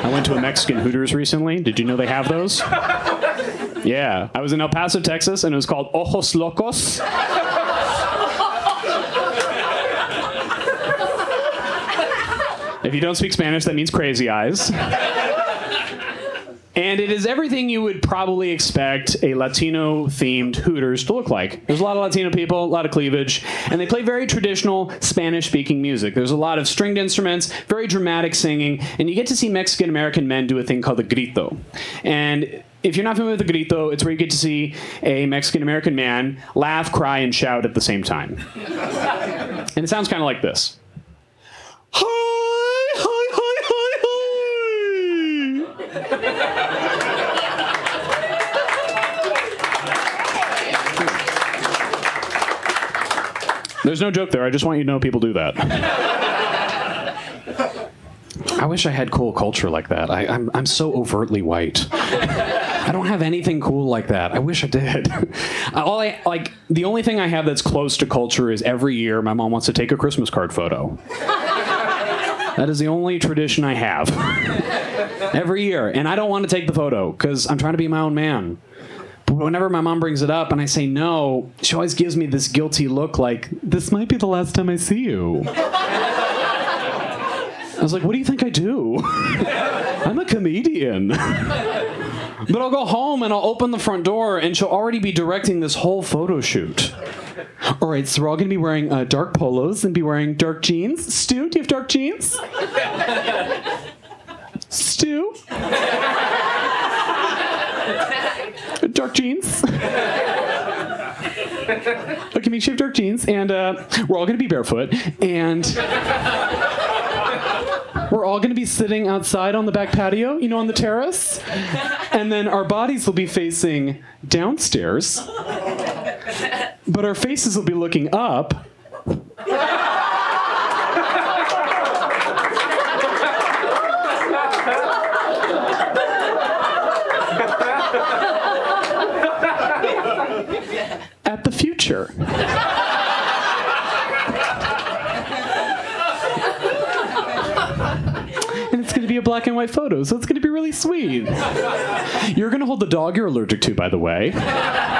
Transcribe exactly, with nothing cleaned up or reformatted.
I went to a Mexican Hooters recently. Did you know they have those? Yeah. I was in El Paso, Texas, and it was called Ojos Locos. If you don't speak Spanish, that means crazy eyes. And it is everything you would probably expect a Latino-themed Hooters to look like. There's a lot of Latino people, a lot of cleavage, and they play very traditional Spanish-speaking music. There's a lot of stringed instruments, very dramatic singing, and you get to see Mexican-American men do a thing called the grito. And if you're not familiar with the grito, it's where you get to see a Mexican-American man laugh, cry, and shout at the same time. And it sounds kind of like this. Hi, hi, hi, hi, hi. There's no joke there. I just want you to know people do that. I wish I had cool culture like that. I, I'm, I'm so overtly white. I don't have anything cool like that. I wish I did. All I, like, the only thing I have that's close to culture is every year my mom wants to take a Christmas card photo. That is the only tradition I have. Every year. And I don't want to take the photo because I'm trying to be my own man. But whenever my mom brings it up and I say no, she always gives me this guilty look like, this might be the last time I see you. I was like, what do you think I do? I'm a comedian. But I'll go home and I'll open the front door and she'll already be directing this whole photo shoot. All right, so we're all going to be wearing uh, dark polos and be wearing dark jeans. Stu, do you have dark jeans? Stu? Dark jeans. Okay, make sure you have dark jeans, and uh, we're all going to be barefoot, and we're all going to be sitting outside on the back patio, you know, on the terrace, and then our bodies will be facing downstairs, but our faces will be looking up. At the future. And it's going to be a black and white photo, so it's going to be really sweet. You're going to hold the dog you're allergic to, by the way.